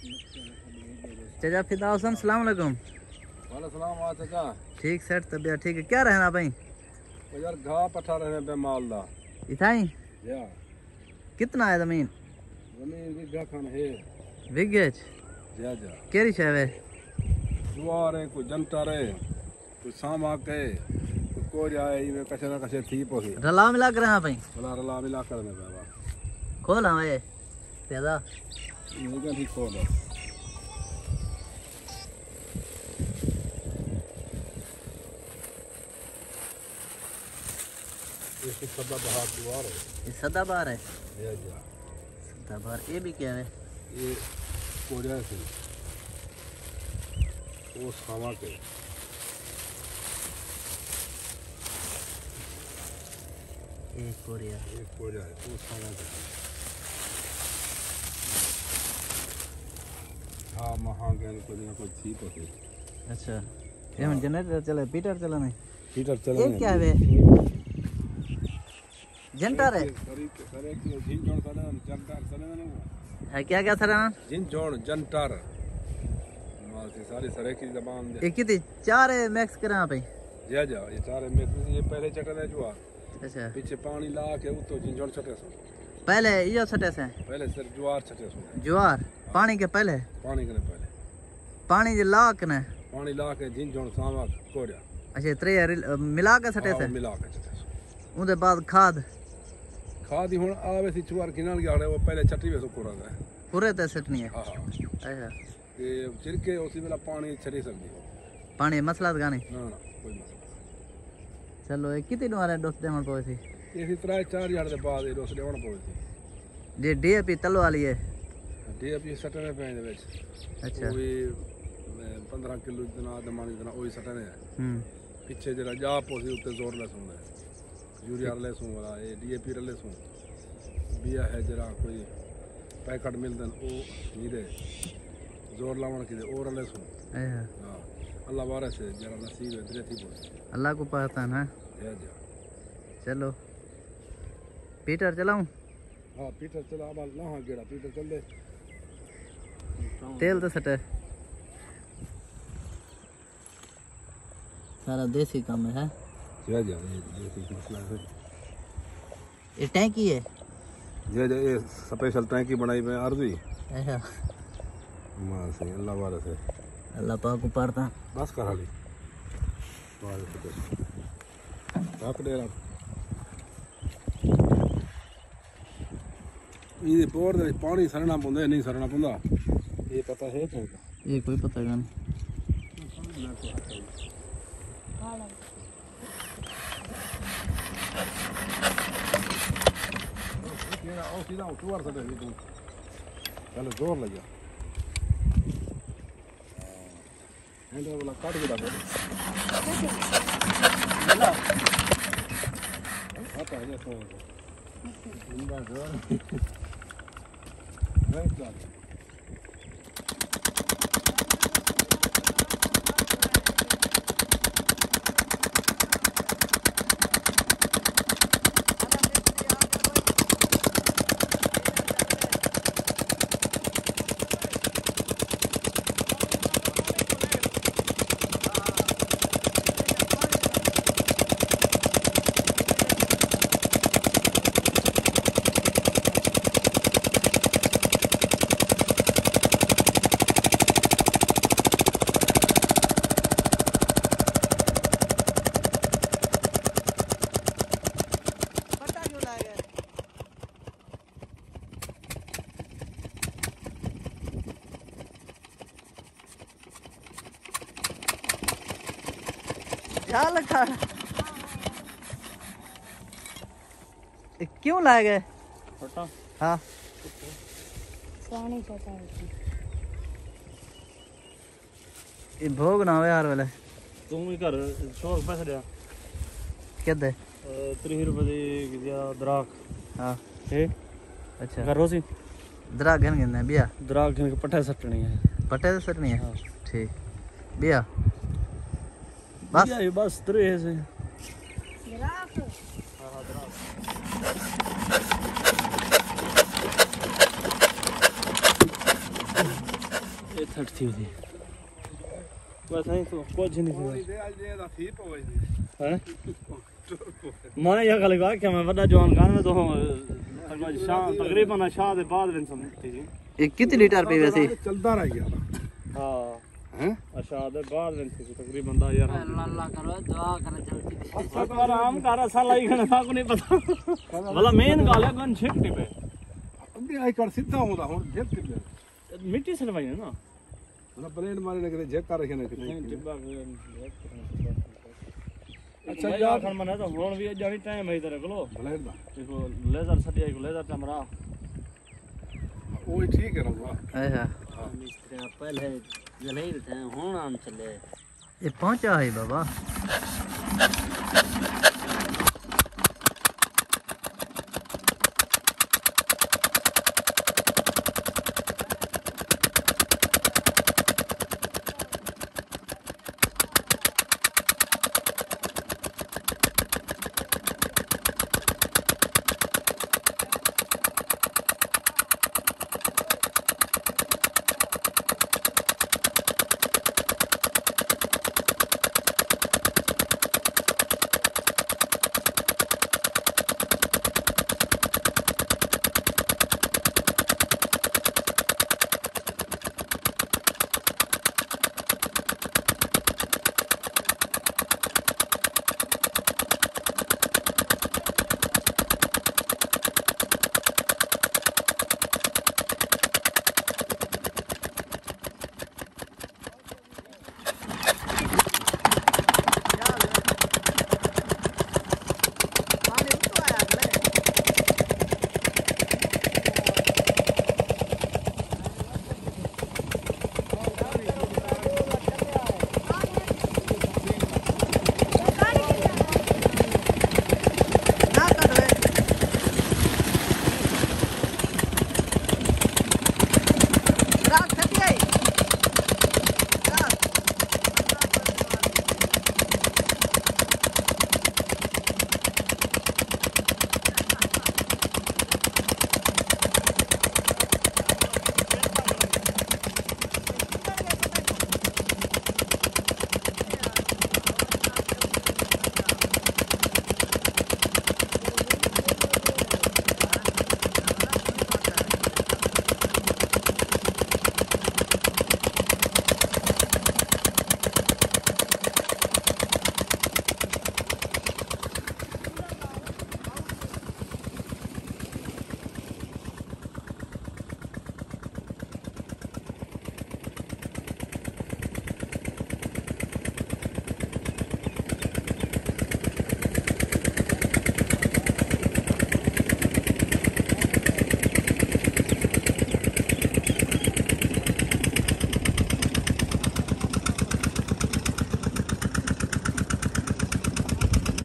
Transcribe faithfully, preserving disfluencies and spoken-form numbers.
चाचा फिदा हुसैन सलाम अलैकुम। वाला सलाम आ चाचा। ठीक सेट तबियत ठीक है क्या रहना भाई? ओ यार घा पठा रहे हैं बेमाल दा। इथाई या कितना है जमीन? जमीन बिघा खन है। बिघे जा जा केरी छे वे? जुआर है, कोई जंटर है, कोई सामाक है, कोई कोरिया है, इवे कसे ना कसे थी पोसी। रला मिला कर रहा भाई? रला रला मिला कर में बाबा। खोला है पैदा नहीं का ठीक खोल। ये सदाबहार जुआर है। ये सदाबहार है? या जा सदाबहार। ये भी क्या है? ये कोरिया से वो सामाक है। एक कोरिया एक कोरिया है वो सामाक है। हाँ महांगे कोई ना कोई थी पोसी। अच्छा ये में जनरेटर चले पीटर चला नहीं? पीटर चला ये क्या है? जंटर है? है क्या क्या सर? जिनजोन जंटर मालती सारी सरे की जबान दे। ये कितनी चार है मैक्स करा भाई? जा जा ये चार में ये पहले चटन है जुआ। अच्छा पीछे पानी ला के उतो जिनजोन छटे सो। पहले ये छटे से? पहले सिर जुआर छटे सो। जुआर पानी के पहले? पानी के पहले पानी जे ला के ने पानी ला के जिनजोन सामा कोरिया। अच्छा त्रे मिला के छटे से? मिला के छटे सो। उनके बाद खाद खाद ही हुन आवे सी जुआर किनाल गया वो पहले छटी वे सो कोरा है पूरे ते सटनी है। हां अच्छा ये चिरके उसी वाला पानी छड़ी सकदी हो। पानी मसला तो गाने ना ना कोई मसला। चलो ये कितनी वाले दोस्त देवन पवे थी? ये त्रै चार यार दे बाद ये दोस्त देवन पवे थी। जे डीएपी तलो वाली है? डीएपी सटने पे दे विच। अच्छा वो भी पंद्रह किलो इतना दमानी इतना वही सटने है। हम्म पीछे जरा जा पोसी उत्ते जोर ले सुन है। यूरिया ले सुन वाला ये डीएपी ले सुन बिया है जरा कोई पैकेट मिलदन ओ नीरे जोर लावन के और ले सुन। अच्छा हां अल्लाह वारे से जरा नसीब है दरे थी पोसी। अल्लाह को पता ना। जा जा चलो पीटर चलाऊं? हां पीटर चला अब लाहा गेड़ा पीटर चल दे। तेल तो सटे सारा देसी काम है। जा जा ये देसी मसला है। ये टैंकी है? जा जा ये स्पेशल टैंकी बनाई मैं अर्जी। अच्छा मां से अल्लाह वाले से अल्लाह पाक को पारता बस कर हाली वाले से रख दे रहा। ये बोर दे पानी सरना पुंदे नहीं सरना पुंदा ये पता है क्या? ये कोई पता नहीं। ओ सीधा उठवार से दे तू चलो जोर लगा हैंड वाला काट के डाल चला आता है तो इंदा जोर राइट डाल। चाल खा क्यों लाए गए? हाँ ये भोग ना हो यार वाले तू भी कर सौ रुपए से दिया कितने? तीस रुपए दी दिया दराक। हाँ ए अच्छा कर रोसी दराक घन घन बिया दराक घन के पट्टे सटनी है। पट्टे से सटनी है? हाँ ठीक बिया बस ये बस त्रे से दराक। हां हां दराक ये थट थी थी बस नहीं तो कुछ नहीं ਕੋਈ थी ਦੇ ਅੱਜ ਦੇ ਦਾ ਫੀ ਪਵੇ हैं मैं ये गल कहा कि मैं बड़ा जवान खान में तो तकरीबन शाम तकरीबन शाह दे बाद में समझती थी ये कितने लीटर पे वैसे ਚੱਲਦਾ ਰਹਿ ਗਿਆ हां हैं शाह दे बाद में थी तकरीबन दस यार अल्लाह करो दुआ करो जल्दी सब आराम कर साला ही खाने को नहीं पता भला मेन गल है गन छिकटी पे ਅੱਗੇ ਆਈ ਕਰ ਸਿੱਧਾ ਹੁੰਦਾ ਹੁਣ ਜੇਕ ਕਿੱਲੇ मिट्टी से भाई है ना ਨਾ ਬਲੇਡ ਮਾਰੇ ਨੇ ਕਿਤੇ ਜੇਕ ਕਰ ਰੱਖੇ ਨੇ ਕਿਤੇ अच्छा यार खान मने तो हुन भी जानी टाइम है तेरे को ਬਲੇਡ ਦਾ देखो लेजर सटिया को लेजर चमरा ਉਹ ਹੀ ਠੀਕ ਹੈ ਰੰਗਾ अच्छा मिस्त्री पहले जलाई थे हुन आम चले ये पहुंचा है बाबा